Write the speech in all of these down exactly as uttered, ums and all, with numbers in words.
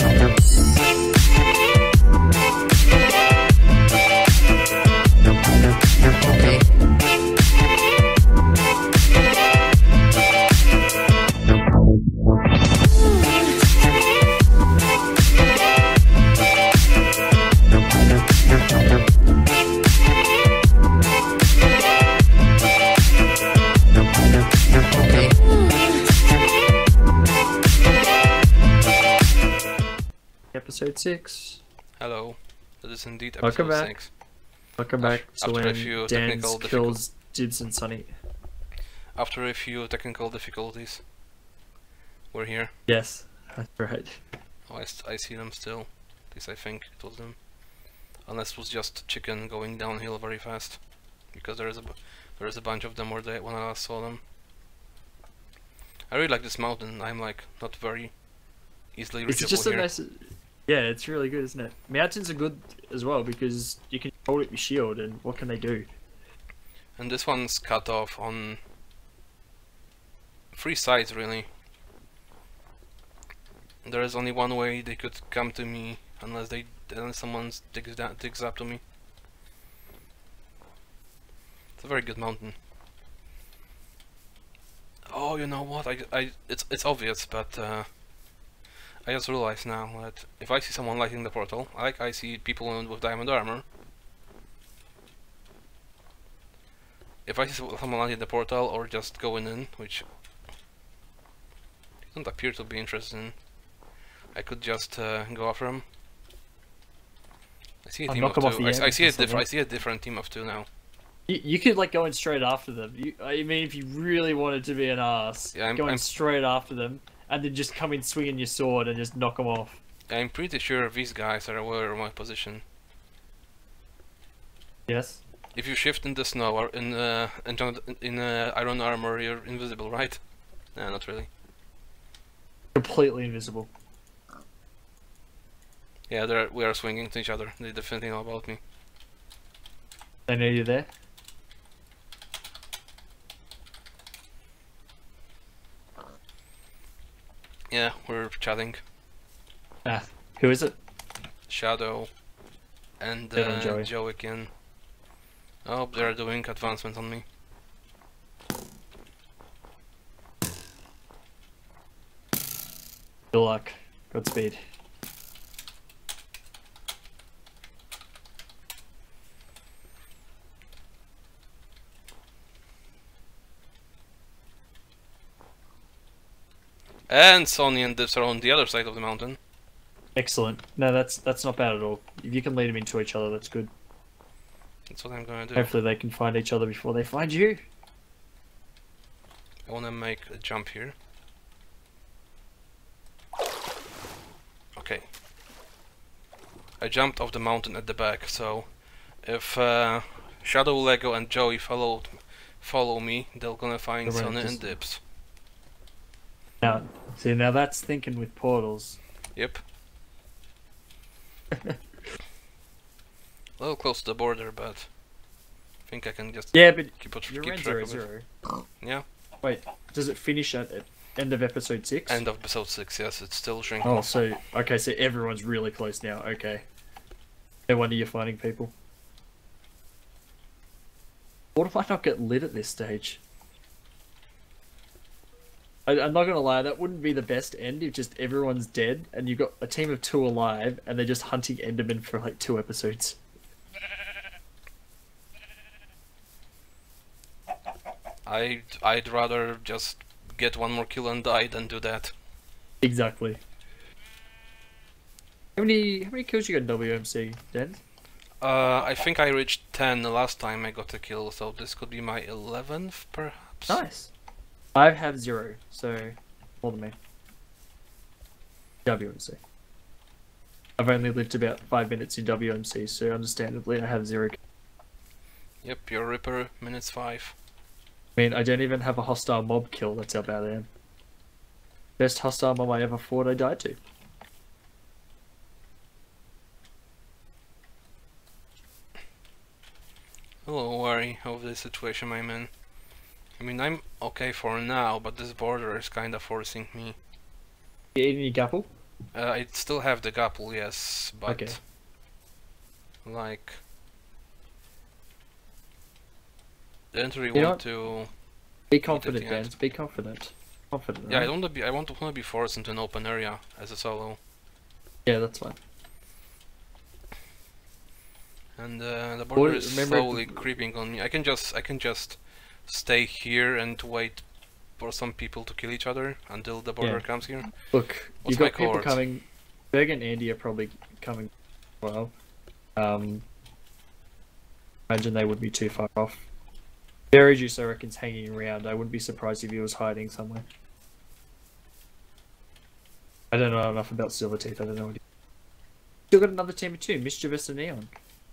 Episode six. Hello, that is indeed episode Welcome back. six. Welcome back to After a when few Dan technical kills Dibs and Sunny. After a few technical difficulties, we're here. Yes, that's right. Oh, I, st I see them still. At least I think it was them. Unless it was just chicken going downhill very fast, because there is a b there is a bunch of them where they when I last saw them. I really like this mountain. I'm like not very easily reachable It's just here. a nice. Yeah, it's really good, isn't it? Mountains are good as well because you can hold it with your shield, and what can they do? And this one's cut off on three sides, really. There is only one way they could come to me, unless they, unless someone digs down, digs up to me. It's a very good mountain. Oh, you know what? I, I, it's, it's obvious, but uh, I just realized now that if I see someone lighting the portal, like I see people with diamond armor. If I see someone lighting the portal or just going in, which doesn't appear to be interested in, I could just uh, go after him. I see a I'll team knock of him off two. the I, I end see a or diff I something. see a different team of two now. You, you could like go in straight after them. You, I mean, if you really wanted to be an ass, Yeah, I'm- go in I'm- straight after them, and then just come in swinging your sword and just knock them off. I'm pretty sure these guys are aware of my position. Yes. If you shift in the snow or in uh, in, in uh, iron armor, you're invisible, right? Nah, not really. Completely invisible. Yeah, they're, we are swinging to each other. They definitely know about me. They know you're there. Yeah, we're chatting. Ah, who is it? Shadow and Shadow uh, and Joey. Joe again. Oh, they're doing advancements on me. Good luck. Godspeed. And Sonny and Dips are on the other side of the mountain. Excellent. No, that's that's not bad at all. If you can lead them into each other, that's good. That's what I'm gonna do. Hopefully they can find each other before they find you. I wanna make a jump here. Okay. I jumped off the mountain at the back, so if uh, Shadow, Lego, and Joey followed, follow me, they're gonna find They're Sonny right, and just- Dips. Now, see, now that's thinking with portals. Yep. A little close to the border, but I think I can just Yeah, but keep, it, you're keep in track zero of it. zero. Yeah. Wait, does it finish at at end of episode six? End of episode six. Yes, it's still shrinking. Oh, so okay, so everyone's really close now. Okay. No wonder you're finding people. What if I not get lit at this stage? I, I'm not gonna lie, that wouldn't be the best end if just everyone's dead and you've got a team of two alive and they're just hunting Enderman for like two episodes. I I'd rather just get one more kill and die than do that. Exactly. How many how many kills you got in W M C, Dan? Uh, I think I reached ten the last time I got a kill, so this could be my eleventh, perhaps. Nice. I have zero, so more than me. W M C. I've only lived about five minutes in W M C, so understandably I have zero. Yep, your Ripper, minutes five. I mean, I don't even have a hostile mob kill, that's how bad I am. Best hostile mob I ever fought, I died to. A little worry of the situation I'm in. I mean, I'm okay for now, but this border is kinda forcing me. You eating your gapple? Uh, I still have the gapple, yes, but Okay. like, didn't really You know want what? to. Be at confident, the end. Dan. Be confident. Confident. Yeah, I right? don't want to be. I want to want to be forced into an open area as a solo, Yeah, that's fine. and uh, the border Well, is remember- slowly creeping on me. I can just, I can just stay here and wait for some people to kill each other until the border Yeah. comes here. Look, What's you my got people cohort? coming. Berg and Andy are probably coming. Well, um, imagine they would be too far off. Berry Juice, I reckon's hanging around. I wouldn't be surprised if he was hiding somewhere. I don't know enough about Silver Teeth. I don't know what he... Still got another team of two, Mischievous and Neon.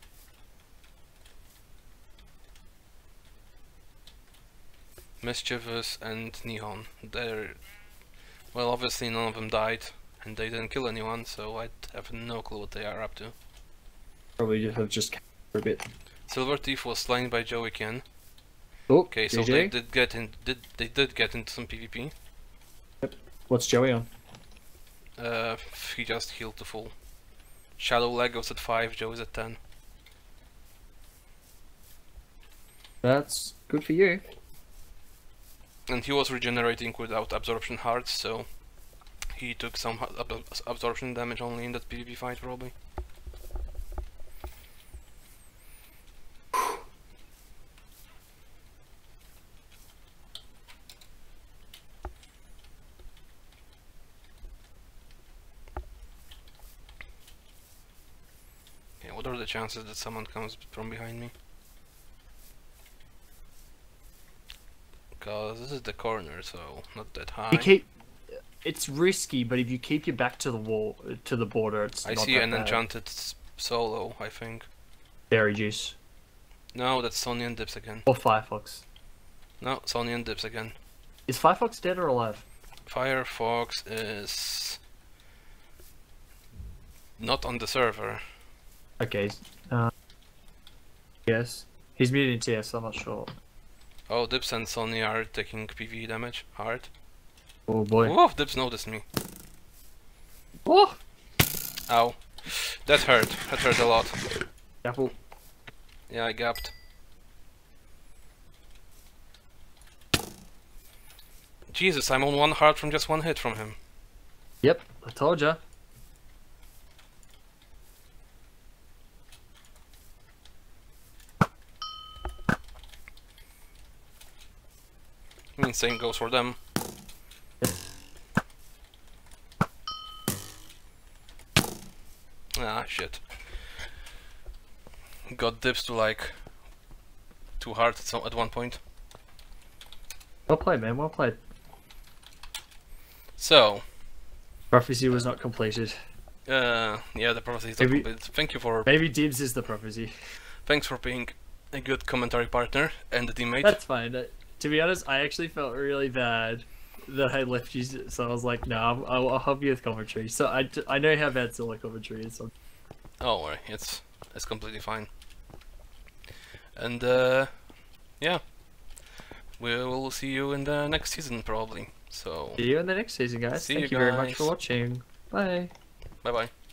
Mischievous and Neon. They're, well, obviously none of them died, and they didn't kill anyone, so I have no clue what they are up to. Probably just have just for a bit. Silver Thief was slain by Joey Ken. Oh, Okay, so G G. they did get in. Did they did get into some PvP? What's Joey on? Uh, he just healed to full. Shadow Leg was at five. Joey's at ten. That's good for you. And he was regenerating without absorption hearts, so he took some ha- ab absorption damage only in that PvP fight, probably. Okay, what are the chances that someone comes from behind me? Because this is the corner, so not that high. You keep. It's risky, but if you keep your back to the wall, to the border, it's I not see that an bad. enchanted s- solo, I think. Berry Juice No, that's Sonny and Dips again. or Firefox. No, Sonny and Dips again. Is Firefox dead or alive? Firefox is not on the server. Okay. Uh, yes. He's muted in T S, I'm not sure. Oh, Dips and Sonny are taking PvE damage. Hard. Oh boy. Whoa, Dips noticed me. Oh! Ow. That hurt. That hurt a lot. Apple. Yeah, I gapped. Jesus, I'm on one heart from just one hit from him. Yep, I told ya. I mean, same goes for them. Ah, shit. Got Dips to like two hearts at, some, at one point. Well played, man, well played. So, Prophecy was not completed. uh, yeah, the prophecy is not Maybe- complete. Thank you for, Maybe Dibs is the prophecy. thanks for being a good commentary partner and a teammate. That's fine. Uh, to be honest, I actually felt really bad that I left you, so I was like, no, nah, I'll, I'll help you with commentary. So I, I know how bad solo commentary is. So. Oh, worry, it's it's completely fine. And uh, yeah, we will see you in the next season probably. So See you in the next season, guys. See Thank you you very much guys. for watching. Bye. bye bye.